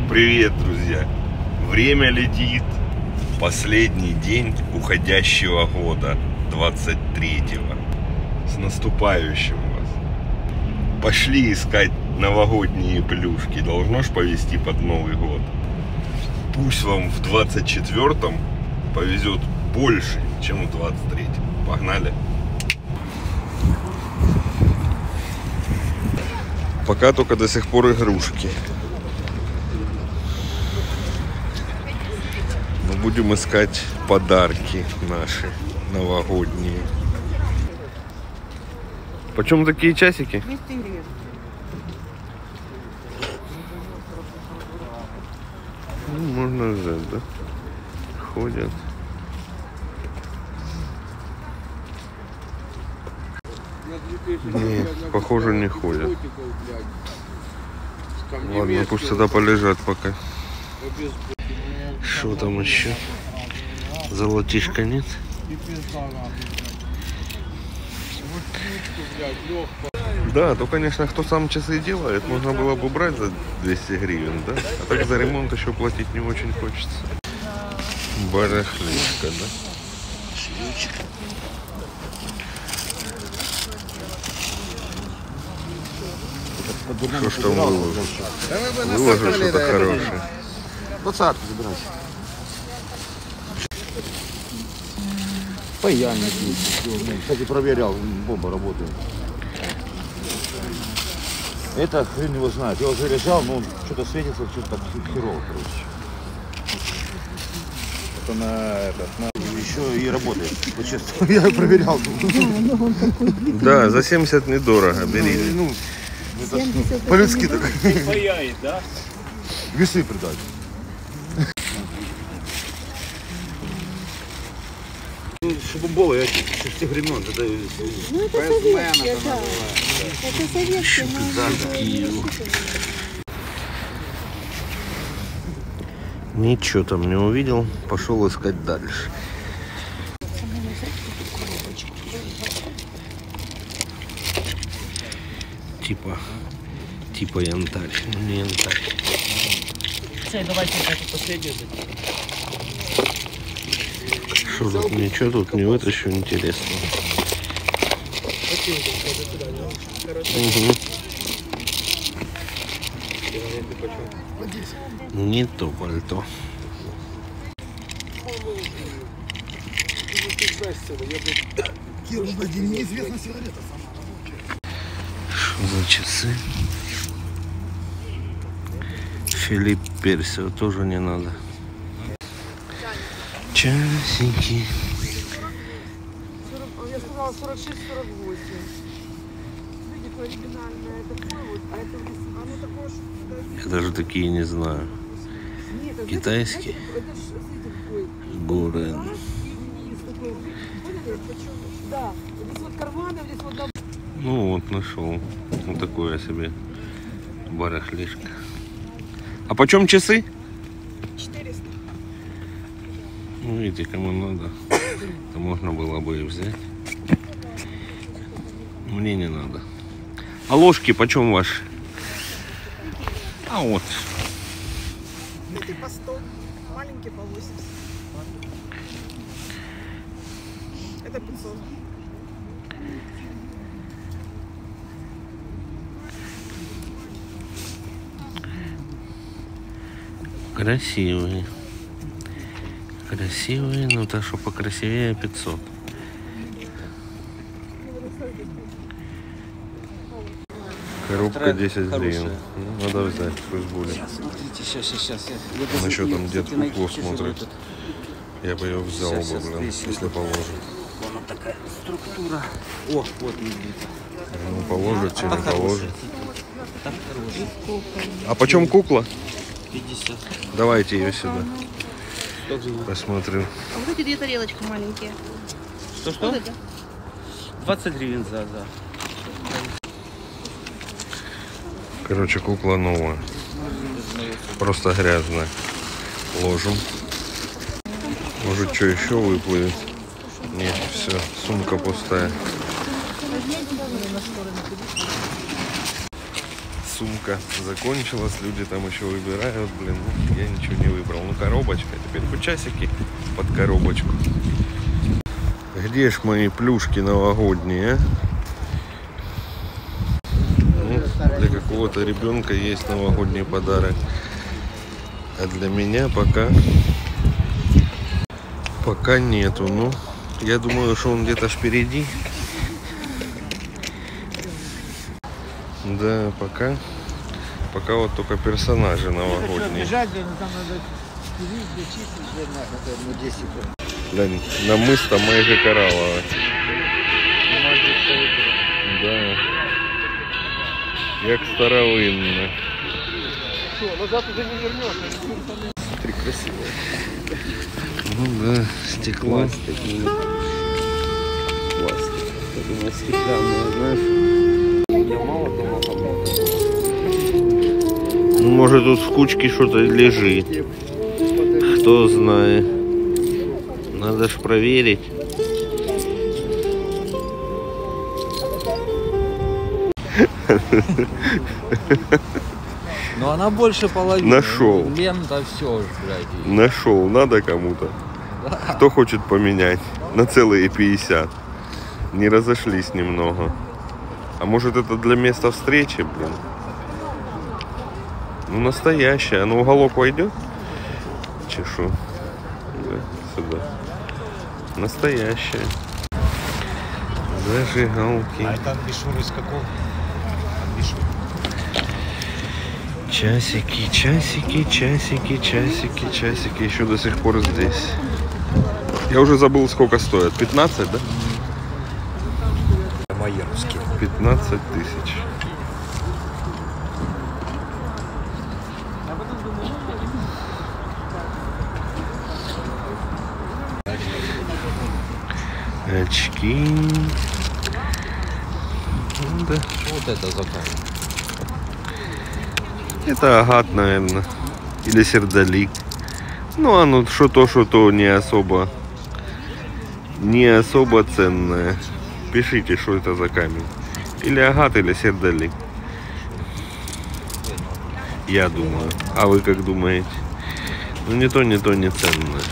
Привет, друзья! Время летит. Последний день уходящего года, 23-го. С наступающим вас. Пошли искать новогодние плюшки. Должно ж повезти под Новый год. Пусть вам в 24-м повезет больше, чем в 23-м. Погнали! Пока только до сих пор игрушки. Но будем искать подарки наши новогодние. Почем такие часики? 200 гривен. Ну, можно взять, да? Ходят. Не, похоже, не ходят. Ладно, пусть сюда полежат пока. Что там еще? Золотишка нет? Да, то, конечно, кто сам часы делает, можно было бы брать за 200 гривен, да? А так за ремонт еще платить не очень хочется. Барахлишка, да? Что ж там выложил? Выложил что-то хорошее. 20 забирайте. Паяльник есть. Кстати, проверял, бомба работает. Это хрен его знает. Я уже заряжал, но он что-то светится, что-то так херово, короче. Это на еще и работает. Вот честно, я проверял. Да, за 70 недорого, бери. Ну, по-людски так. Паяет, да? Весы придать. Чтобы было, я с тех времен, тогда Ну это советские, да. Это советские, Ничего там не увидел, пошел искать дальше. Типа янтарь, но не янтарь. Все, давайте эту последнюю. Что тут, ничего тут не вытащу интересного. Угу. Не то пальто. Что за часы? Филипп Персио тоже не надо. Часики. Я сказала 46-48. Видите, оригинальное такое вот, а это оно такое же. Я даже такие не знаю. Нет, Китайский. это ж, смотрите, какой. Горен. Раз и вниз такой. Поняли? Да. Здесь вот карманы, здесь вот там. Ну вот, нашел. Вот такое себе барахлишко. А почем часы? 400. Ну, видите, кому надо, то можно было бы и взять. Мне не надо. А ложки почем ваши? А вот. Эти по 100, маленькие по 80. Это 500. Красивые. Красивые, но так что покрасивее 500. Коробка 10 гривен. Ну, надо взять, пусть будет. Смотрите, сейчас. Ну что там, дед куклу смотрит. Я бы ее взял бы, блин, если положит. Она такая структура. О, вот видите. Ну, положит, че не положит. Так хороший. А почем кукла? 50. Давайте ее сюда. Посмотрим. А вот эти две тарелочки маленькие. Что? Вот это. 20 гривен за. Короче, кукла новая. Просто грязная. Ложим. Может, что еще выплывет? Нет, все, сумка пустая. сумка закончилась, люди там еще выбирают, блин, ну, я ничего не выбрал. Ну, коробочка, теперь хоть часики под коробочку. Где ж мои плюшки новогодние, а? Ну, для какого-то ребенка есть новогодний подарок. А для меня пока нету. Ну, я думаю, что он где-то впереди. Да, пока вот только персонажи новогодние. Глянь, на мыс там майже коралловая. Да. Як старовинно. Назад уже не вернешь. Смотри, красиво. Ну да, стекло. Пластик. Я думаю, стеклянное, знаешь. Я мало того там. Ну, может, тут в кучке что-то лежит. Кто знает. Надо ж проверить. Но она больше половины. Нашел. Лента, все, блядь. Нашел, надо кому-то. Да. Кто хочет поменять на целые 50? Не разошлись немного. А может, это для места встречи, блин? Ну, настоящая. А на уголок войдет? Чешу. Да, сюда. Настоящая. Зажигалки. А это амбишур из какого? Амбишур. Часики, часики, часики, часики, часики. Еще до сих пор здесь. Я уже забыл, сколько стоит. 15, да? Мои русские. 15 тысяч. Очки. Ну, да. Вот это заказ. Это агат, наверное. Или сердолик. Ну, оно что-то не особо ценное. Пишите, что это за камень. Или агат, или сердолик. Я думаю. А вы как думаете? Ну, не то, не ценное.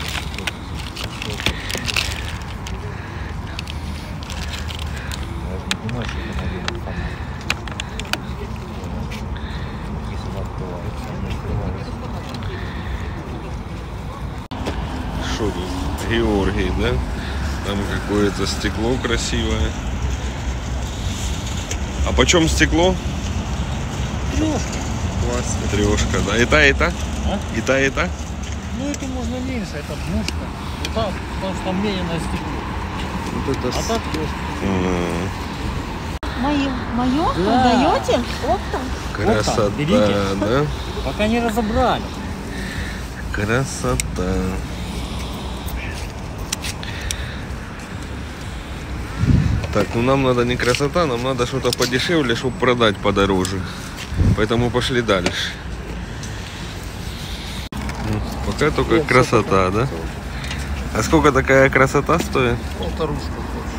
Что тут? Георгий, да? Там какое-то стекло красивое. А почем стекло? Трешка, да. И та? А? И та? Ну это можно меньше, это мушка. Вот так, потому что там менее стекло. Вот это А так просто. Мое? Да. Даете? Оптом? Красота, берите. да? Пока не разобрали. Красота. Так, ну нам надо не красота, нам надо что-то подешевле, чтобы продать подороже. Поэтому пошли дальше. Ну, пока только красота, да? А сколько такая красота стоит? Полторушку.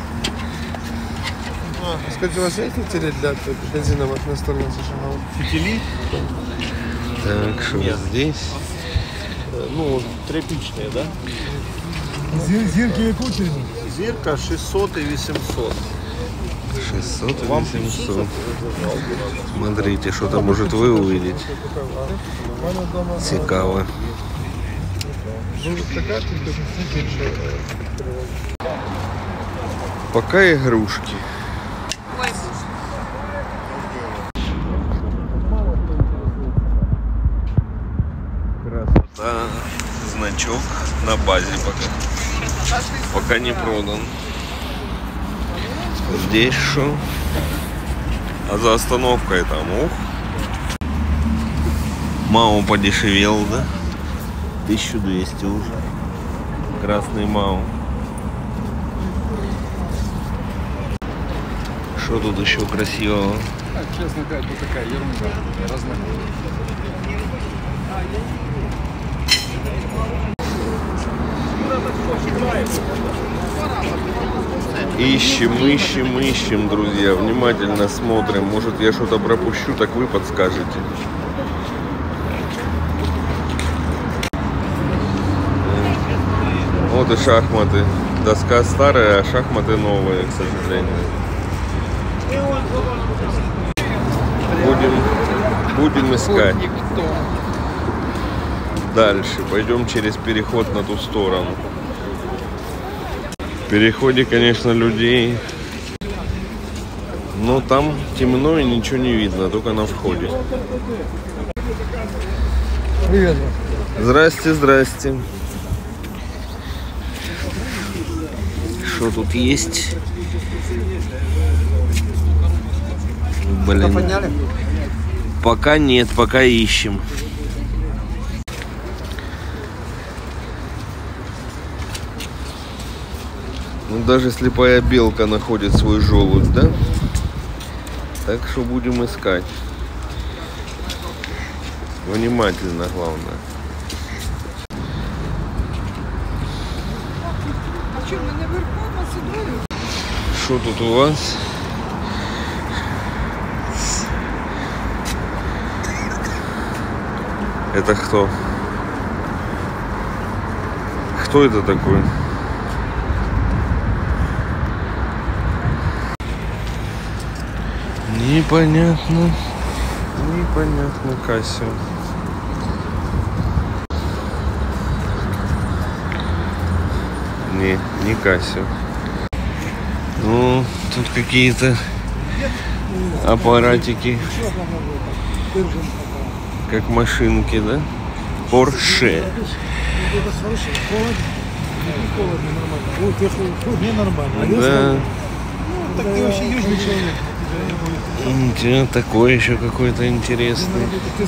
Скажите, у вас есть фитили для бензиновых настольных зажигалок? Фитили? Так, что здесь? Ну, тряпичные, да? Зирки якутины. Зирка 600 и 800. 600 и 800. Смотрите, что там может вы увидеть. Цікаво. Пока игрушки. Красота. Значок на базе пока не продан. Здесь что? А за остановкой там, ух. Мау подешевел, да? 1200 уже. Красный Мау. Что тут еще красивого? Честно говоря, тут такая ерунда. Ищем, друзья. Внимательно смотрим. Может, я что-то пропущу, так вы подскажете. Вот и шахматы. Доска старая, а шахматы новые, к сожалению. Будем искать. Дальше. Пойдем через переход на ту сторону. В переходе, конечно, людей. Но там темно и ничего не видно, только на входе. Привет. Здрасте, здрасте. Что тут есть? Блин. Пока нет, пока ищем. Ну, даже слепая белка находит свой желудь, да? Так что будем искать. Внимательно, главное. А что, мы наверху посидели? Что тут у вас? Это кто? Кто это такой? Непонятно. Непонятно, Кассио. Не Кассио. Ну, тут какие-то аппаратики. Как машинки, да? Порше. Да. Так ты вообще южный человек. Такой еще какой-то интересный.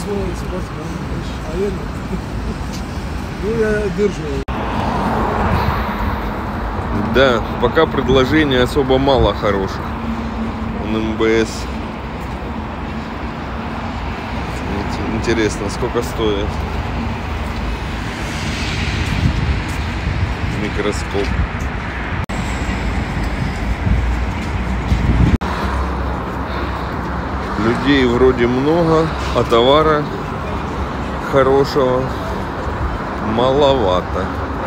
Да, пока предложений особо мало хороших. Он МБС. Интересно, сколько стоит? Микроскоп. Людей вроде много, а товара хорошего маловато.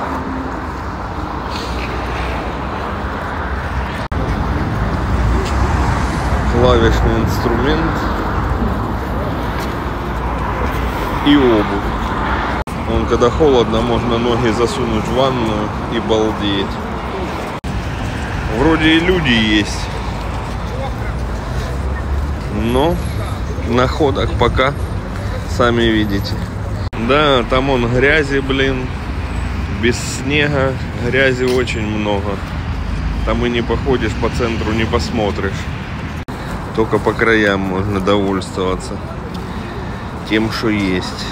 Клавишный инструмент и обувь. Вон, когда холодно, можно ноги засунуть в ванную и балдеть. Вроде и люди есть. Но находок пока, сами видите. Да, там он грязи, блин. Без снега грязи очень много. Там и не походишь по центру, не посмотришь. Только по краям можно довольствоваться тем, что есть.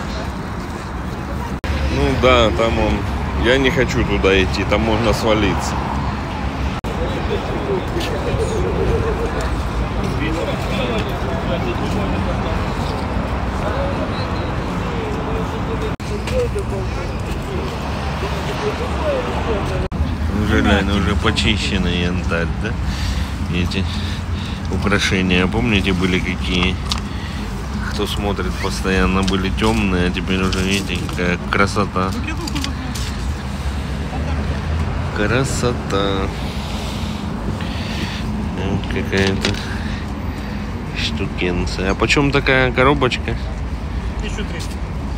Ну да, там он. Я не хочу туда идти, там можно свалиться. Уже, глянь, уже почищенный янтарь, да? Эти украшения, помните, были какие? Кто смотрит постоянно, были темные, а теперь уже, видите, какая красота. Красота. Вот какая-то штукенция. А почем такая коробочка? 1300.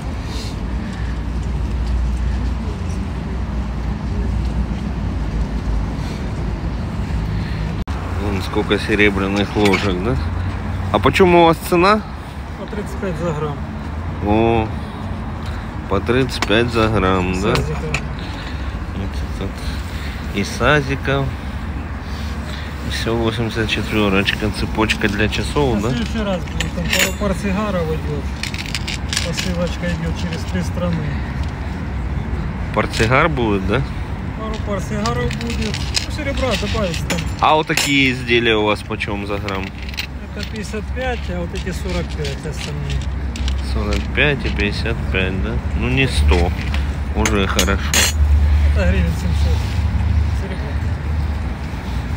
Вон сколько серебряных ложек, да? А почем у вас цена? По 35 за грамм. О, по 35 за грамм, да? Сазиков. Вот этот. И сазиков. Все 84-очка, цепочка для часов, На да? следующий раз будет, там пару пар сигаров идет. Посылочка идет через 3 страны. Портсигар будет, да? Пару пар сигаров будет. Ну, серебра добавится там. А вот такие изделия у вас почем за грамм? Это 55, а вот эти 45 остальные. 45 и 55, да? Ну не 100. Уже хорошо. Это гривен 700. Серебро.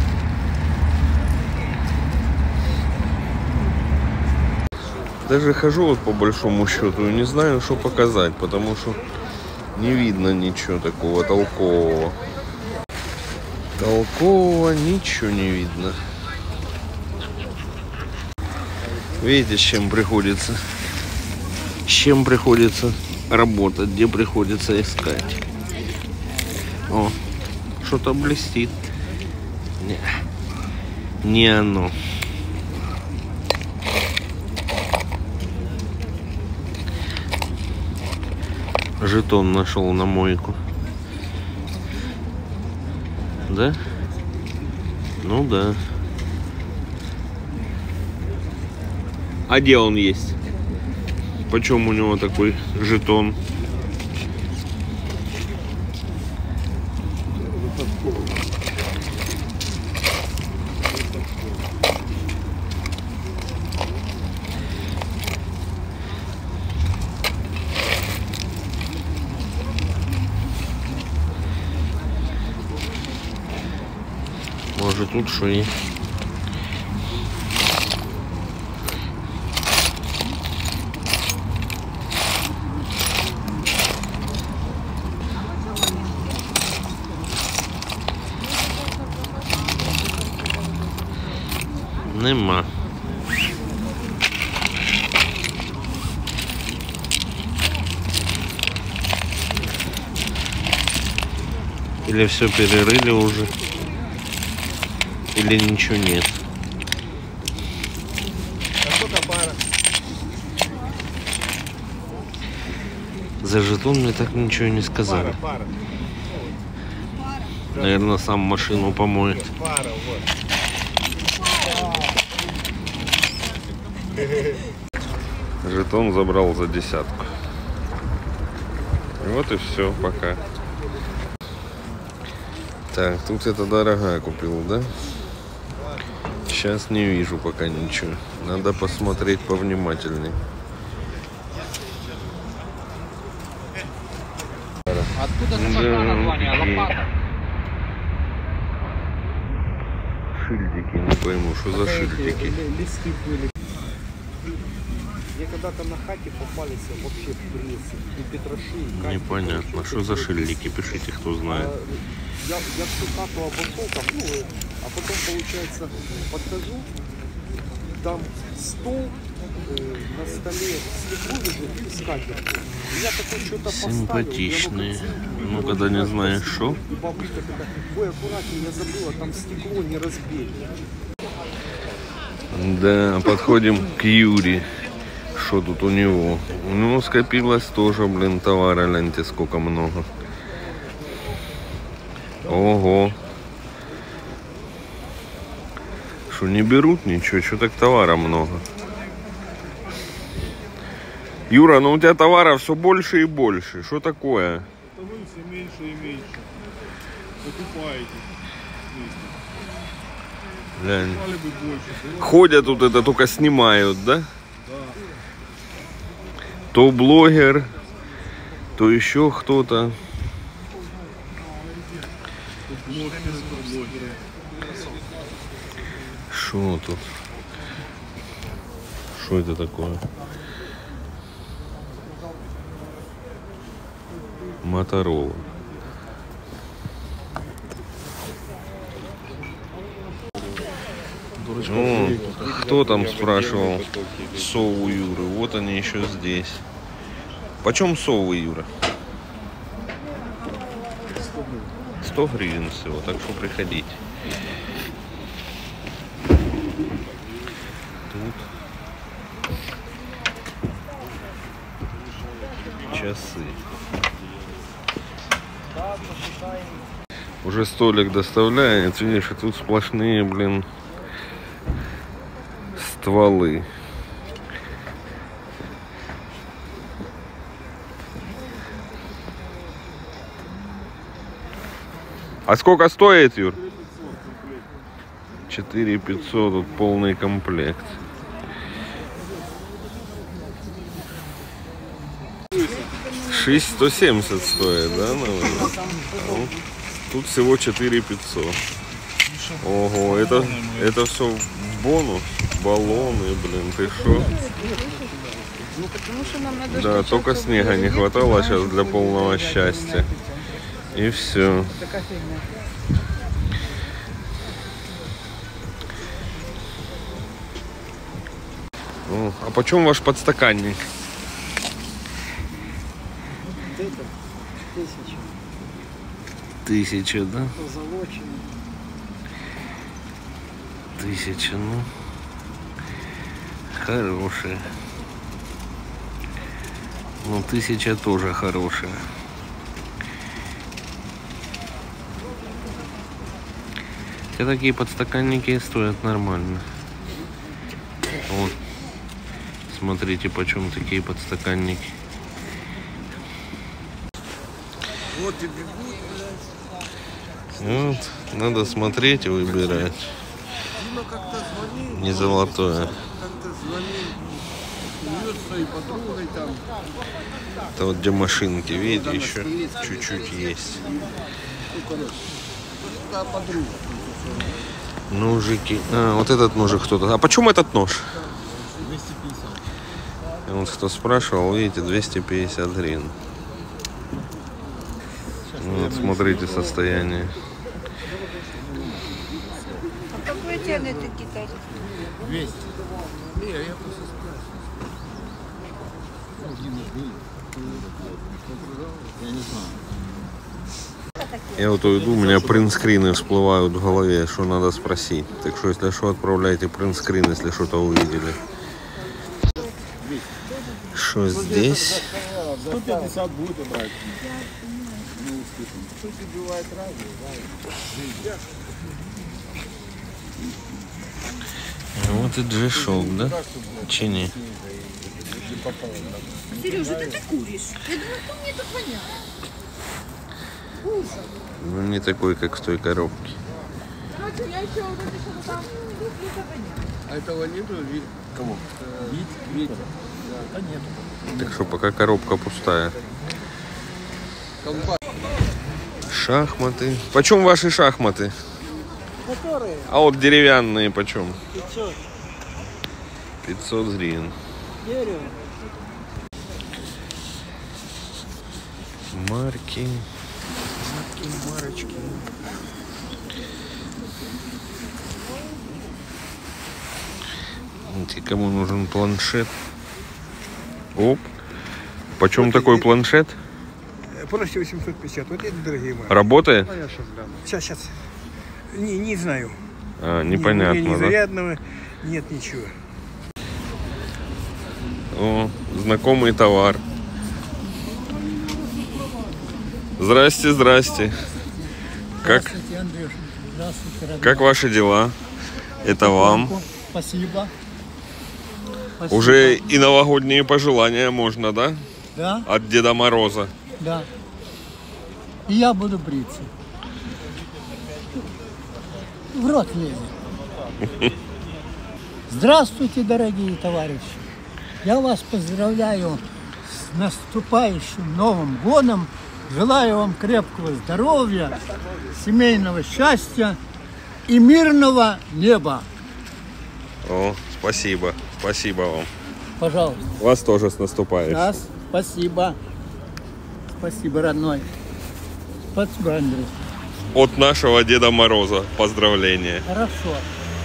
Даже хожу вот по большому счету и не знаю, что показать, потому что не видно ничего такого толкового. Толкового ничего не видно. Видите, с чем приходится? С чем приходится работать, где приходится искать. О, что-то блестит. Не оно. Жетон нашел на мойку. Да? Ну да. А где он есть? Почему у него такой жетон? Может тут что и... Нема. Или все перерыли уже, или ничего нет. За жетон мне так ничего не сказали. Наверное, сам машину помоет. Жетон забрал за 10. Вот и все, пока. Так, тут это дорогая купил, да? Сейчас не вижу пока ничего. Надо посмотреть повнимательней. Откуда ты пошла название? Лопата. Шильдики, не пойму, что за шильдики. Листы были. Мне когда-то на хате попались вообще в лесе. И петроши, и Непонятно, что за шильдики, пишите, кто знает. Я всю хату обошел там, а потом, получается, подхожу, там стол, на столе стекло лежит и скатерть. Я такой что-то поставил. Симпатичные. Ну, когда не знаешь, что. И бабушка такая: ой, аккуратнее, я забыла, там стекло не разбей. Да, подходим к Юре. Что тут у него? У него скопилось тоже, блин, товара, гляньте, сколько много. Ого. Что, не берут ничего? Что так товара много? Юра, ну у тебя товара все больше и больше. Что такое? Вы все меньше и меньше. Покупаете. Глянь. Стали бы больше. Ходят тут это, только снимают, да? То блогер, то еще кто-то. Что тут? Что это такое? Моторола. О, кто там спрашивал сову Юры? Вот они еще здесь. Почем совы, Юра? 100 гривен всего, так что приходите. Тут часы. Уже столик доставляет, видишь, и тут сплошные, блин, стволы. А сколько стоит, Юр? 4500, тут полный комплект. $6170 стоит, да, наверное? Ну, тут всего 4500. Ого, это все в бонус. Баллоны, блин, ты шо? Ну, потому что нам надо... Да, только снега не хватало сейчас для полного счастья. И все. Такая фигня. О, а почем ваш подстаканник? Вот это 1000. 1000, да? Позолоченный. 1000, ну. Хорошие. Ну, 1000 тоже хорошая. Хотя такие подстаканники стоят нормально. Вот. Смотрите, почем такие подстаканники. Вот и бегут, Вот. Надо смотреть и выбирать. Дима как-то звонил. Не золотое. Как-то звонил. Живет своей подругой там. Это вот где машинки, видите, еще чуть-чуть есть. Подруга. Ножики. А, вот этот ножик кто-то. А почем этот нож? 250. Вот кто спрашивал, видите, 250 гривен. Вот, смотрите состояние. А какой цены такие-то? 200. Не, я просто спрашиваю. Я не знаю. Я вот уйду, у меня принтскрины всплывают в голове, что надо спросить. Так что, если что, отправляйте принтскрин, если что-то увидели. Что здесь? 150 будет брать. Вот и G-Shock, да? Чини. Сережа, это ты куришь? Я думаю, кто мне тут воняет? Ну, не такой, как в той коробке. Короче, я еще вот это что-то там... А этого нету? Кого? Ветер. Да нету. Так что пока коробка пустая. Шахматы. Почем ваши шахматы? Которые? А вот деревянные почем? 500. 500 гривен. Дерево. Марки. Марочки. Видите, кому нужен планшет? Оп. Почем такой планшет? Просто 850. Вот это дорогие мои. Работает? А я сейчас гляну. Сейчас. Не знаю. А, Ни непонятно, да? зарядного, нет ничего. О, знакомый товар. Здрасте, здрасте. Как Андрюша. Здравствуйте, родной. как ваши дела? Это вам. Спасибо. Уже и новогодние пожелания можно, да? Да, От Деда Мороза. да. И я буду бриться. В рот лезет. Здравствуйте, дорогие товарищи. Я вас поздравляю с наступающим Новым годом. Желаю вам крепкого здоровья, семейного счастья и мирного неба. О, спасибо. Спасибо вам. Пожалуйста. Вас тоже с наступающим. Раз, спасибо. Спасибо, родной. Спасибо, Андрей. От нашего Деда Мороза поздравления. Хорошо.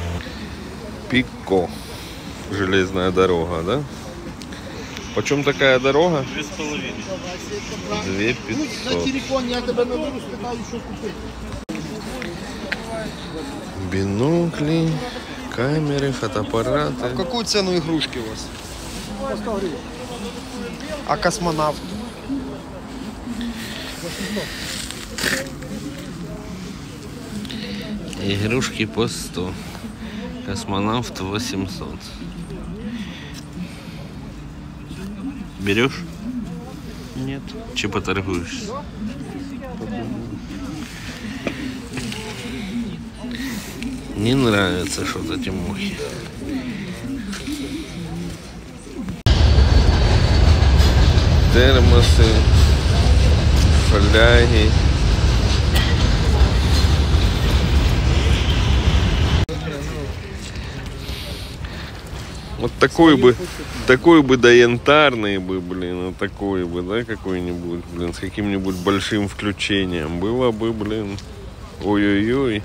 Пико. Железная дорога, да? Почем такая дорога? 2500. 2500. телефон я тебе наберу, спитаю, що купити. Бинокли, камеры, фотоаппараты. Какую цену игрушки у вас? А космонавт? Игрушки по 100. Космонавт 800. Берешь? Нет. Че поторгуешься? Не нравится что-то Тимохе. Термосы, фляги. Вот такой бы да янтарный бы, блин, вот такой бы, да, какой-нибудь, блин, с каким-нибудь большим включением. Было бы, блин, ой-ой-ой.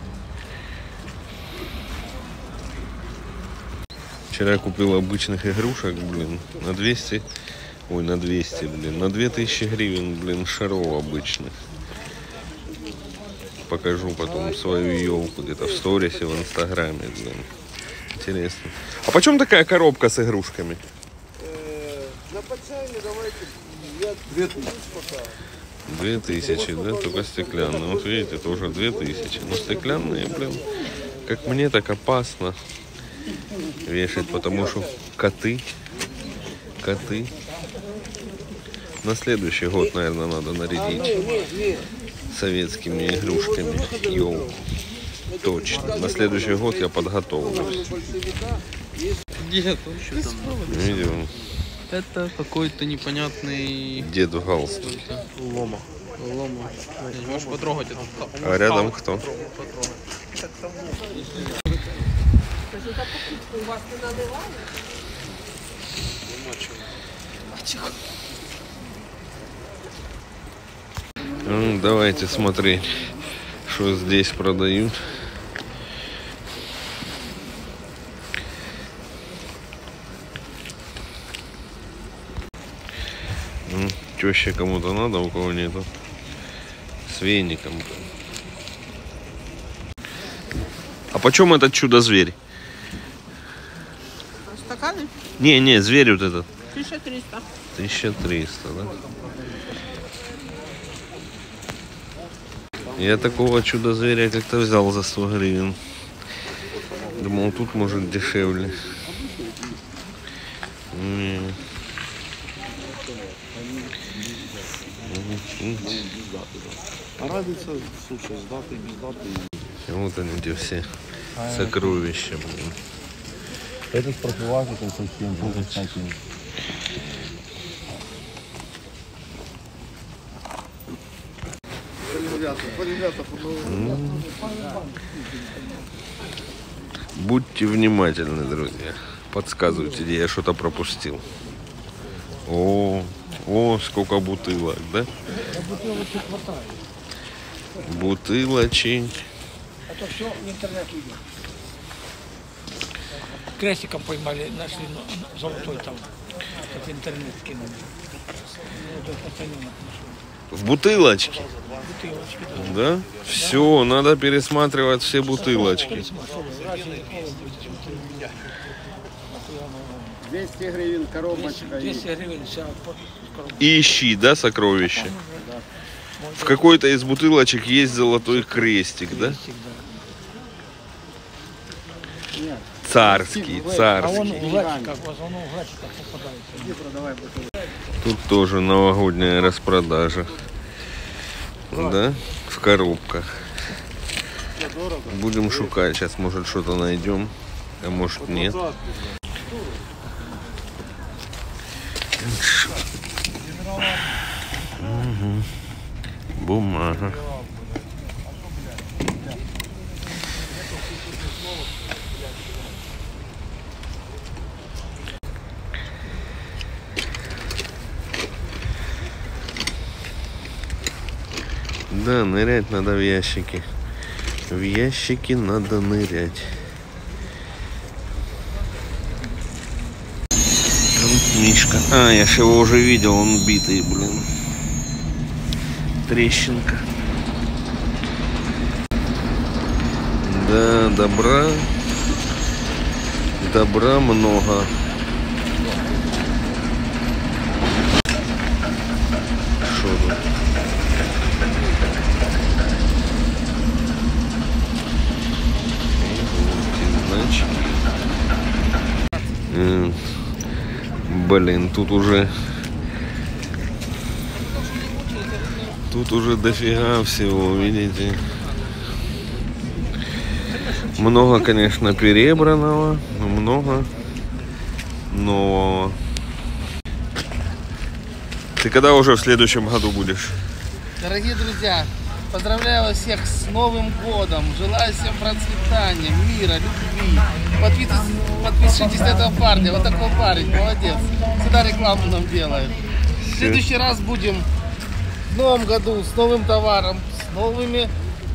Вчера купил обычных игрушек, блин, на 200, на 200, блин, на 2000 гривен, блин, шаров обычных. Покажу потом свою елку где-то в сторисе, в инстаграме, блин. Интересно. А почем такая коробка с игрушками? На подчайне давайте 2000, да? Только стеклянные. Вот видите, тоже 2000. Но стеклянные, блин, как мне, так опасно вешать, потому что коты. На следующий год, наверное, надо нарядить советскими игрушками елку. Точно. На следующий год я подготовлюсь. Дед, что там? Видел? Это какой-то непонятный... Дед в галстуке. Лома. Можешь потрогать это. А рядом кто? Ну, давайте смотреть, что здесь продают. Теща кому-то надо, у кого нету. С веником. А почем этот чудо-зверь? Стаканы? Не, зверь вот этот. 1300. 1300, да? Я такого чудо-зверя как-то взял за 100 гривен. Думал, тут может дешевле. А разница, слушай, с датой, без даты. Вот они, где все сокровища, блин. Это с профилактикой совсем, Будьте внимательны, друзья. Подсказывайте, где я что-то пропустил. О, сколько бутылок, да? Бутылочек. Это все в интернет идет. Крестиком поймали, нашли золотой там. В интернет кинули. В бутылочке? Бутылочки, Да? Все, надо пересматривать все бутылочки. 200 гривен коробочка. 200 гривен вся коробка. И ищи, да, сокровища? В какой-то из бутылочек есть золотой крестик, да? Царский. А он в глачиках, он в глачиках попадается. Тут тоже новогодняя распродажа. Да? В коробках. Будем шукать. Сейчас, может, что-то найдем. А может, нет. Угу. Бумага. Да, нырять надо в ящики. В ящики надо нырять. Тут Мишка. А, я же его уже видел, он битый, блин. Трещинка. Да, добра много. Что тут? Блин, тут уже дофига всего, видите. Много, конечно, перебранного, много нового. Ты когда уже в следующем году будешь? Дорогие друзья, поздравляю вас всех с Новым годом. Желаю всем процветания, мира, любви. Подпишитесь на этого парня. Вот такой парень, молодец. Всегда рекламу нам делает. В следующий раз будем в новом году с новым товаром, с новыми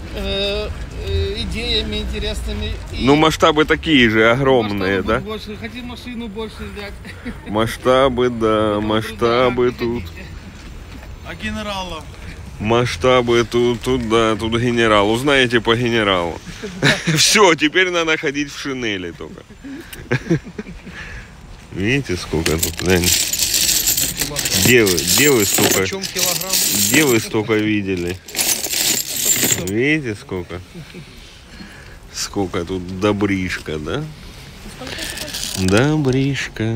идеями интересными. Ну, масштабы такие же, огромные, да? Больше. Хотим машину больше взять. Масштабы, да, масштабы тут. А генерала? Масштабы тут, да, тут генерал. Узнаете по генералу. Все, теперь надо ходить в шинели только. Видите, сколько тут, глянь. Девы столько. Девы столько видели. Видите, сколько? Сколько тут добришка, да? Добришка.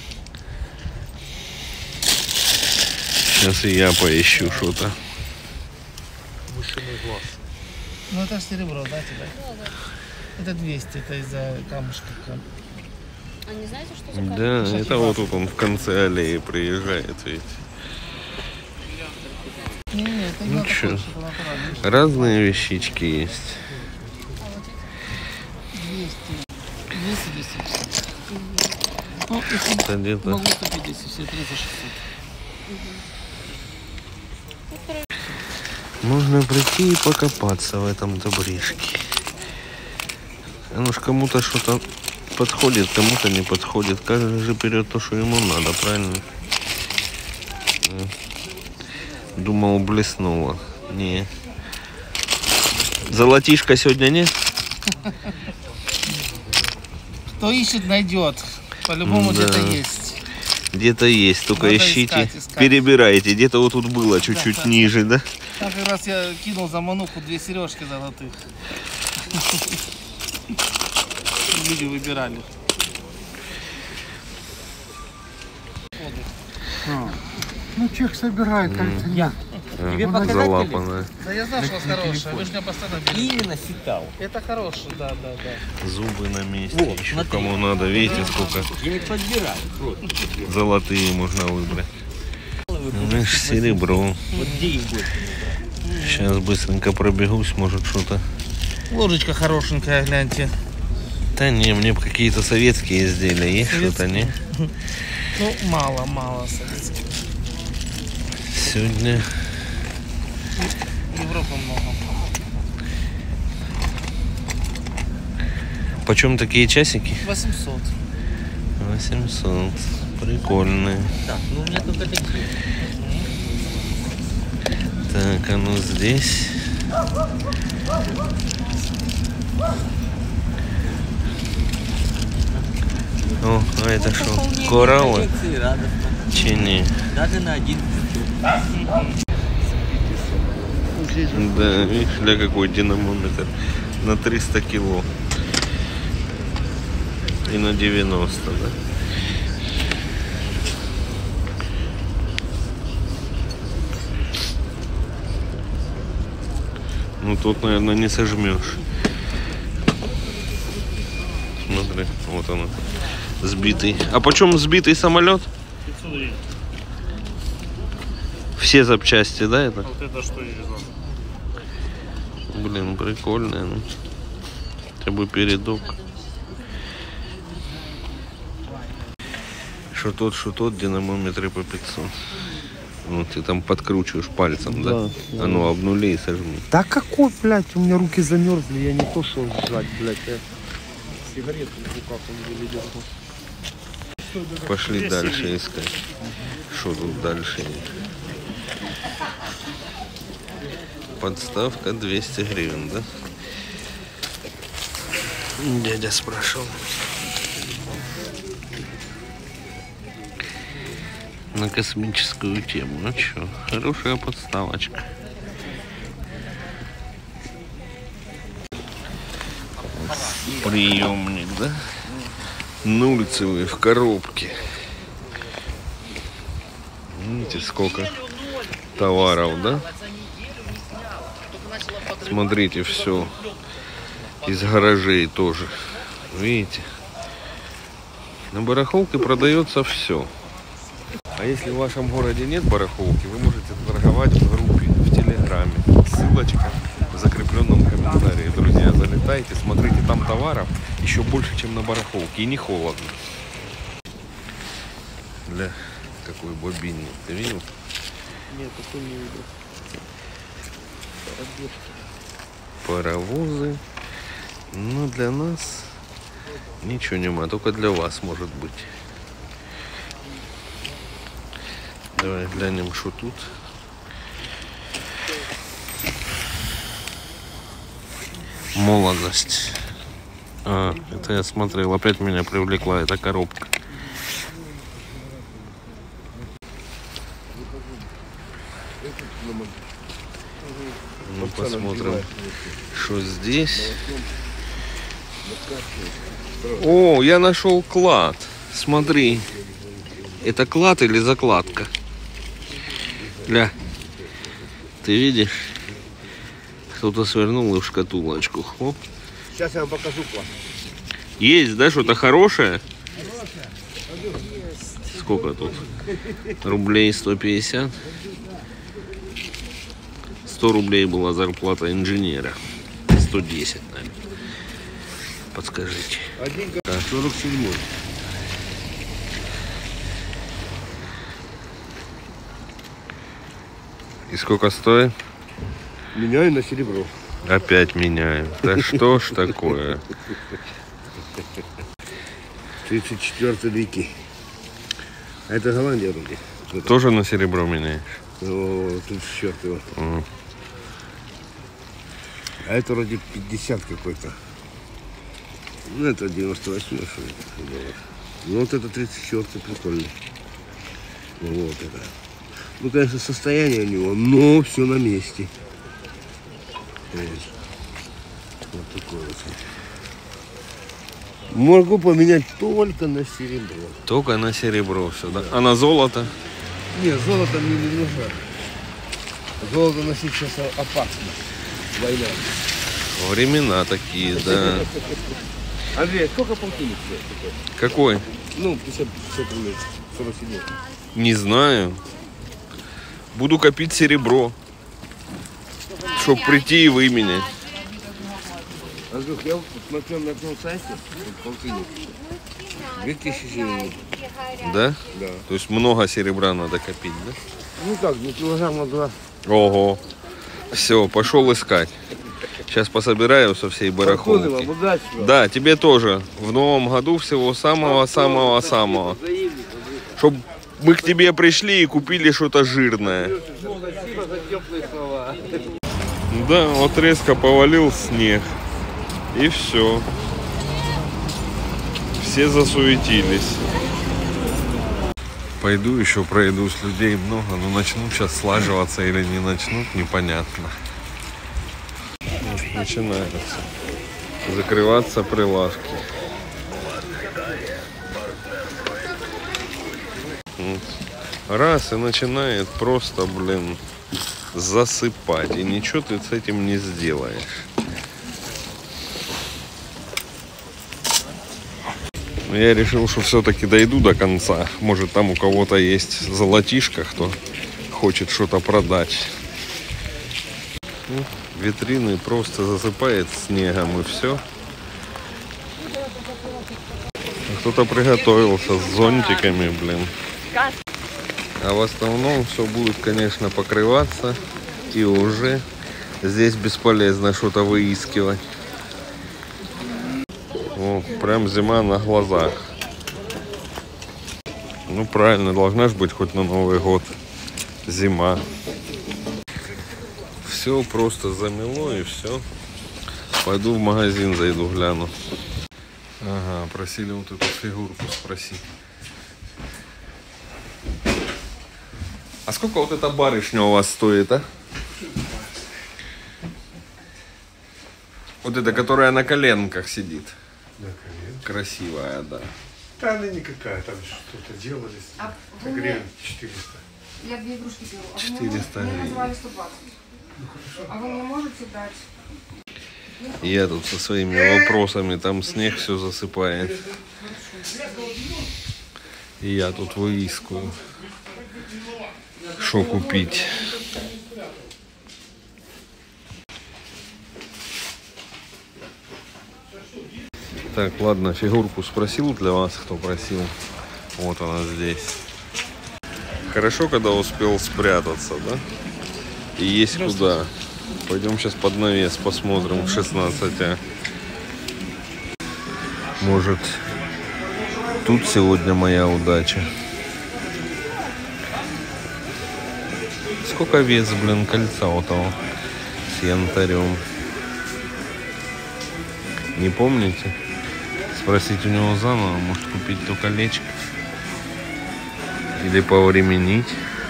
Сейчас и я поищу что-то. Ну это серебро, да, тебе? Это 200, это из-за камушка. А не знаете, что за камень? Да, это вот тут он в конце аллеи приезжает, видите. Не, это Ну не чё, такой, что натуральный. разные вещички есть. 200. Ну, если Это где-то... могу 150, все 3 за 600. Можно прийти и покопаться в этом добришке. Оно ж кому-то что-то подходит, кому-то не подходит. Каждый же берет то, что ему надо, правильно? Думал, блеснуло. Не. Золотишко сегодня нет? Кто ищет, найдет. По-любому Да. где-то есть. Где-то есть, только Надо ищите, искать. перебирайте. Где-то вот тут было чуть-чуть ниже, да? Там как раз я кинул за мануху 2 сережки золотых. Люди выбирали. Ну, чек собирает, кажется, я. Тебе показать Залапанная. Да я знаю, что у вас хорошая. Вы же меня постоянно берете. Именно ситал. Это хороший, да. Зубы на месте. Вот, Еще смотри. кому надо, видите, сколько Я не подбираю. Вот. золотые можно выбрать. Знаешь, серебро. Вот где их будет? Сейчас быстренько пробегусь, может что-то. Ложечка хорошенькая, гляньте. Да не, мне бы какие-то советские изделия есть, что-то не. Ну, мало советских. Сегодня Европы много. почем такие часики? 800. 800. Прикольные. Так, ну у меня только такие. Так, а ну здесь. О, а это что? Кораллы? Радостно. Чи не? Даже на один. Да, видишь, для какой динамометр. На 300 кило. И на 90, да? Ну тут, наверное, не сожмешь. Смотри, вот она. Сбитый. А почем сбитый самолет? 500 гривен. Все запчасти, да, это? Вот это что я вязал. Блин, прикольно. Ну. Хотя бы передок. Что тот, динамометры по 500. Вот ты там подкручиваешь пальцем, да? А ну обнули и сожми. Да какой, блядь, у меня руки замерзли, я не то что жрать, блядь. Я сигарету в руках у меня ведет. Пошли дальше искать. Что тут дальше? Подставка 200 гривен, да? Дядя спрашивал. На космическую тему. Ну что, хорошая подставочка. Приемник, да? Нульцевый в коробке. Видите, сколько товаров, да? Смотрите, все из гаражей тоже. Видите? На барахолке продается все. А если в вашем городе нет барахолки, вы можете торговать в группе в Телеграме. Ссылочка в закрепленном комментарии. Друзья, залетайте, смотрите, там товаров еще больше, чем на барахолке. И не холодно. Для какой бобинник. Ты видел? Нет, такой не видел. Паровозы. Но для нас ничего нема, только для вас может быть. Давай глянем, что тут. Молодость. А, это я смотрел, опять меня привлекла эта коробка. Ну, посмотрим, что здесь. О, я нашел клад. Смотри. Это клад или закладка? Ля. Ты видишь? Кто-то свернул в шкатулочку. Хоп. Сейчас я вам покажу класс. Есть, да, что-то хорошее? Сколько тут? Рублей 150. 100 рублей была зарплата инженера. 110, наверное. Подскажите. 47. И сколько стоит? Меняю на серебро. Опять меняем. Да что ж такое? 34 веки. А это Голландия вроде. Тоже на серебро меняешь? О, тут черт его. А это вроде 50 какой-то. Ну, это 98, что ли. Ну, вот это 34, прикольно. Вот это. Ну, конечно, состояние у него, но все на месте. Вот такой вот. Могу поменять только на серебро. Только на серебро все, да? А на золото? Нет, золото мне не нужно. Золото носить сейчас опасно. Война. Времена такие, да. Андрей, сколько полтинник стоит? Какой? Ну, 50 рублей. 47. Не знаю. Буду копить серебро, чтоб прийти и выменять. Андрюх, я смотрел на одном сайте, полтинник. 2000 гривен. Да? Да. То есть много серебра надо копить, да? Ну как, ну килограмма 2. Ого. Все, пошел искать. Сейчас пособираю со всей барахолки. Вам, удачи вам. Да, тебе тоже. В новом году всего самого-самого-самого. Чтоб мы к тебе пришли и купили что-то жирное. Спасибо за теплые слова. Да, вот резко повалил снег. И все. Все засуетились. Пойду еще пройдусь, людей много, но начнут сейчас слаживаться или не начнут, непонятно. Вот начинается закрываться прилавки. Вот. Раз и начинает просто, блин, засыпать. И ничего ты с этим не сделаешь. Но я решил, что все-таки дойду до конца. Может, там у кого-то есть золотишко, кто хочет что-то продать. Ну, витрины просто засыпает снегом и все. Кто-то приготовился с зонтиками, блин. А в основном все будет, конечно, покрываться. И уже здесь бесполезно что-то выискивать. О, прям зима на глазах. Ну правильно, должна же быть хоть на Новый год зима. Все просто замело и все. Пойду в магазин зайду, гляну. Ага, просили вот эту фигурку спросить. А сколько вот эта барышня у вас стоит, а? Вот эта, которая на коленках сидит. Красивая, да. Да она никакая, там что-то делались. Гривен 400. Я 2 игрушки беру. 400 Мне гривен. назвали 120. А вы мне можете дать? Я тут со своими вопросами, там снег все засыпает. И я тут выискиваю, что купить. Так, ладно, фигурку спросил для вас, кто просил. Вот она здесь. Хорошо, когда успел спрятаться, да? И есть куда. Пойдем сейчас под навес посмотрим 16. Может, тут сегодня моя удача. Сколько вес, блин, кольца у того с янтарем? Не помните? Спросить у него заново, может купить то колечко. Или повременить.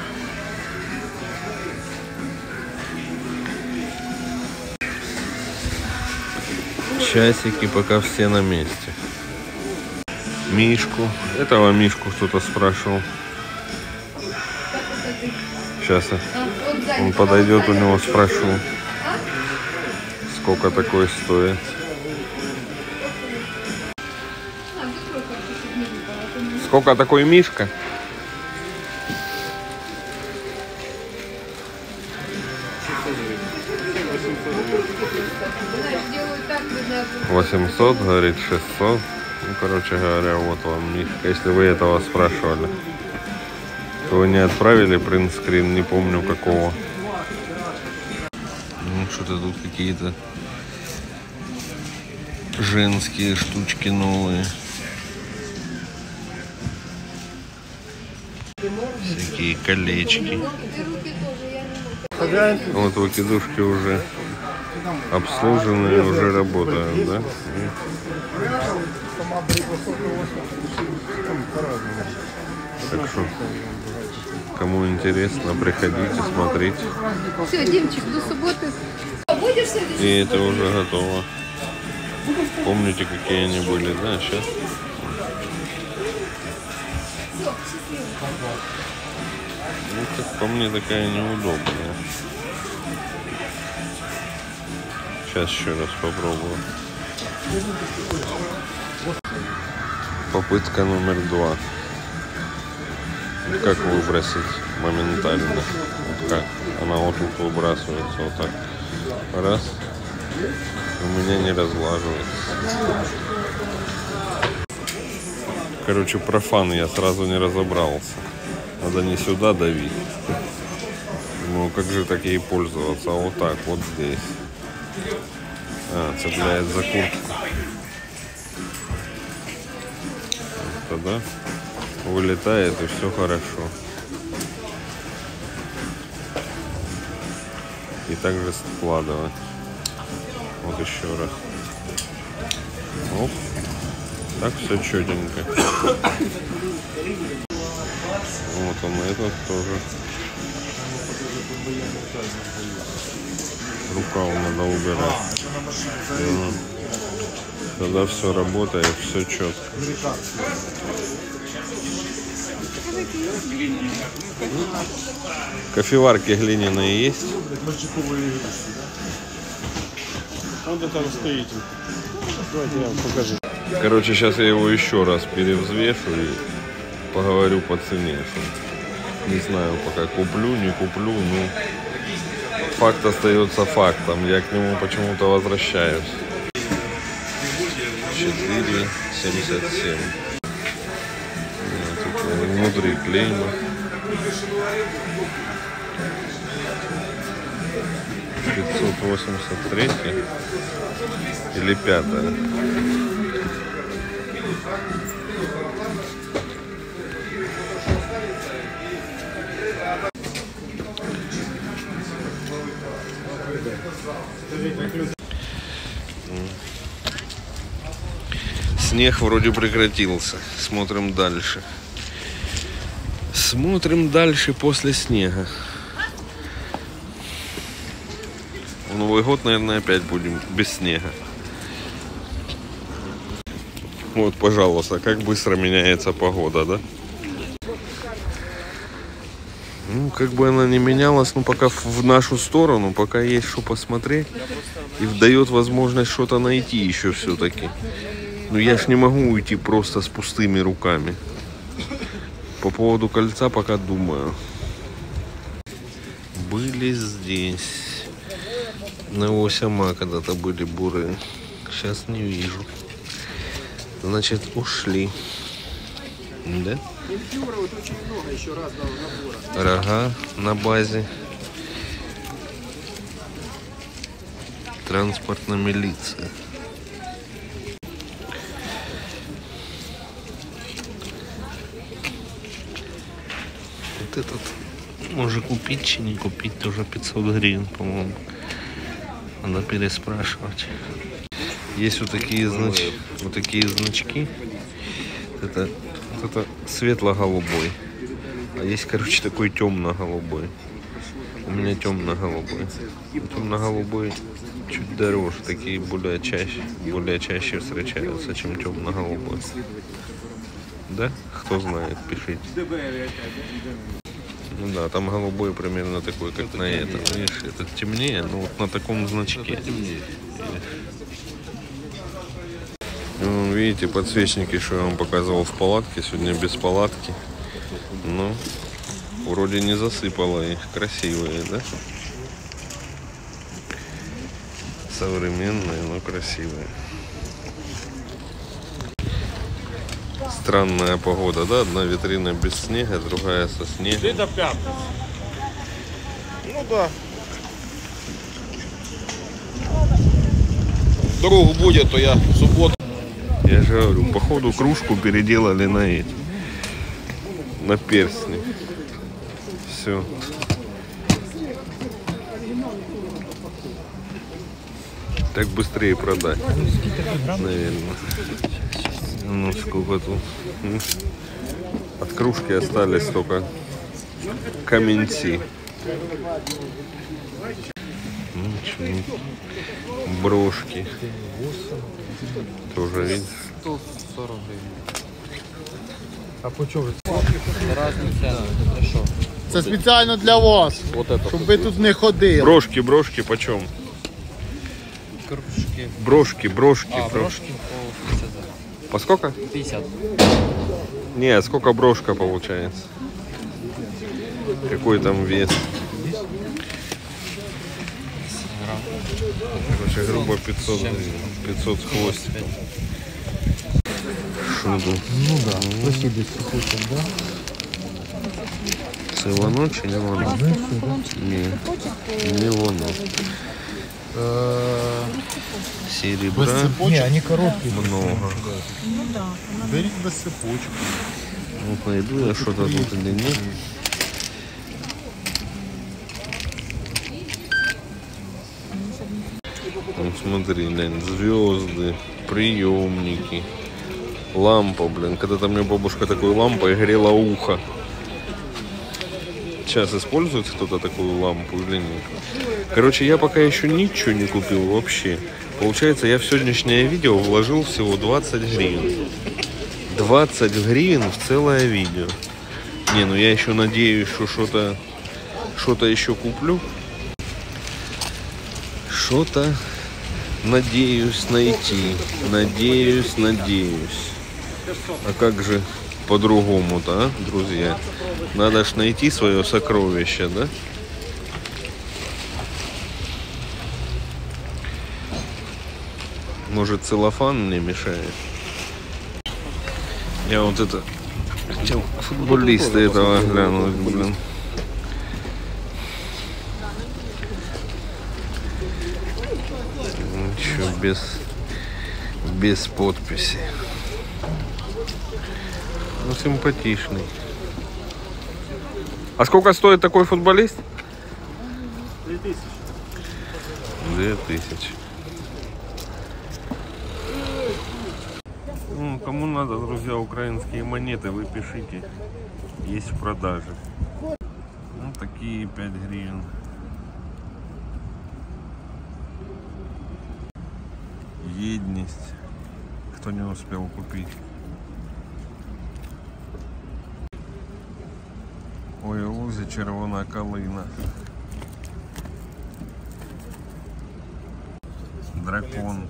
Часики пока все на месте. Мишку. Этого Мишку кто-то спрашивал. Сейчас он подойдет, у него спрошу, сколько такой стоит. Сколько такой Мишка? $800, говорит, 600. Ну, короче говоря, вот вам Мишка. Если вы этого спрашивали. Вы не отправили принтскрин, не помню какого. Ну, что-то тут какие-то женские штучки новые. Всякие колечки. Вот выкидушки уже обслуженные, уже работают, да? Так что, кому интересно, приходите, смотрите. Все, Димчик, до субботы. И это уже готово. Помните, какие они были, да? Сейчас. Ну, как по мне, такая неудобная. Сейчас еще раз попробую. Попытка номер 2. Как выбросить моментально? Вот как? Она вот тут выбрасывается вот так. Раз. У меня не разлаживается. Короче, профан, я сразу не разобрался. Надо не сюда давить. Ну, как же так ей пользоваться? А вот так, вот здесь. А, цепляет за куртку. Тогда вылетает, и все хорошо. И также складывать. Вот еще раз. Оп. Так все четенько. Вот он, этот тоже. Рукав надо убирать. Тогда все работает, все четко. Кофеварки глиняные есть? Он там стоит. Давайте я вам покажу. Короче, сейчас я его еще раз перевзвешу и поговорю по цене. Не знаю пока, куплю, не куплю, но факт остается фактом. Я к нему почему-то возвращаюсь. 4,77. Внутри клейма. 583 или 5. Снег вроде прекратился. Смотрим дальше. Смотрим дальше после снега. В Новый год, наверное, опять будем без снега. Вот, пожалуйста, как быстро меняется погода, да? Ну, как бы она не менялась, но пока в нашу сторону, пока есть что посмотреть. И дает возможность что-то найти еще все-таки. Но я ж не могу уйти просто с пустыми руками. По поводу кольца пока думаю. Были здесь. На Осяма когда-то были буры. Сейчас не вижу. Значит, ушли. Да? Рога на базе. Транспортная милиция. Вот этот можно купить, чи не купить, тоже 500 гривен, по-моему. Надо переспрашивать. Есть вот такие значки. Это светло-голубой. А есть, короче, такой темно-голубой. У меня темно-голубой. Темно-голубой чуть дороже. Такие более чаще встречаются, чем темно-голубой. Да? Кто знает, пишите. Ну да, там голубой примерно такой, как на этом. Видишь, этот темнее, но вот на таком значке. Ну, видите, подсвечники, что я вам показывал в палатке, сегодня без палатки. Ну, вроде не засыпало их. Красивые, да? Современные, но красивые. Странная погода, да? Одна витрина без снега, другая со снегом. Ну да. Вдруг будет, то я в субботу. Я же говорю, походу кружку переделали на эти. На перстни. Все. Так быстрее продать. Наверное. Ну сколько тут. От кружки остались только каменцы. Брошки. Тоже видишь? 140 гривен. А по чому? Разні ціни. Це що? Це спеціально для вас, щоб ви тут не ходили. Брошки почем? Кружки. Брошки. А, брошки по 50. По сколько? 50. Не, сколько брошка получается? Какой там вес? Короче, грубо 500 гривен. 500 с хвостиком. Шуду. Ну да, спасибо, если хочешь, да? Це воно чи не воно? Ні, не воно. Серебра Не, они короткие. много. Берите без цепочек. Ну, пойду я что-то тут или нет. Ну, смотри, блин, звезды, приемники, лампа, блин. Когда-то мне бабушка такой лампой грела ухо. Сейчас использует кто-то такую лампу или нет? Короче, я пока еще ничего не купил вообще. Получается, я в сегодняшнее видео вложил всего 20 гривен. 20 гривен в целое видео. Не, ну я еще надеюсь, что что-то еще куплю. Что-то надеюсь найти. Надеюсь. А как же по-другому-то, а, друзья? Надо ж найти свое сокровище, да? Может, целлофан мне мешает? Я вот это хотел футболиста этого глянуть, блин. Ничего, без подписи. Ну, симпатичный. А сколько стоит такой футболист? 2000. 2000. Ну, кому надо, друзья, украинские монеты, вы пишите. Есть в продаже. Ну, такие 5 гривен. Єдність. Кто не успел купить. Ой, у лузі червона калина. Дракон.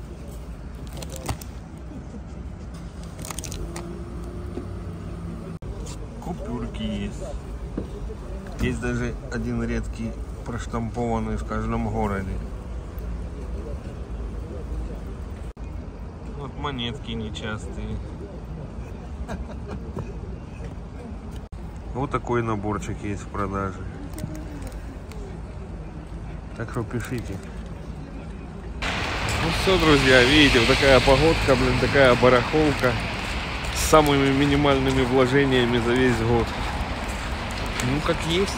Купюрки есть. Есть даже один редкий, проштампованный в каждом городе. Вот монетки нечастые. Вот такой наборчик есть в продаже. Так что пишите. Ну все, друзья, видите, вот такая погодка, блин, такая барахолка с самыми минимальными вложениями за весь год. Ну, как есть.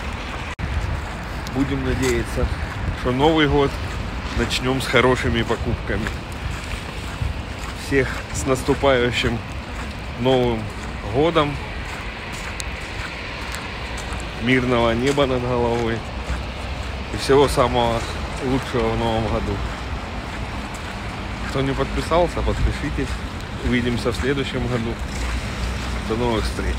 Будем надеяться, что Новый год начнем с хорошими покупками. Всех с наступающим Новым годом. Мирного неба над головой. И всего самого лучшего в Новом году. Кто не подписался, подпишитесь. Увидимся в следующем году. До новых встреч.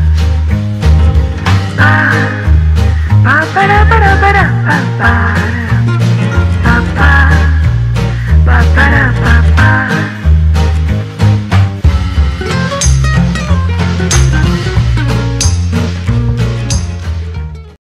Ba ba da ba da ba da ba ba.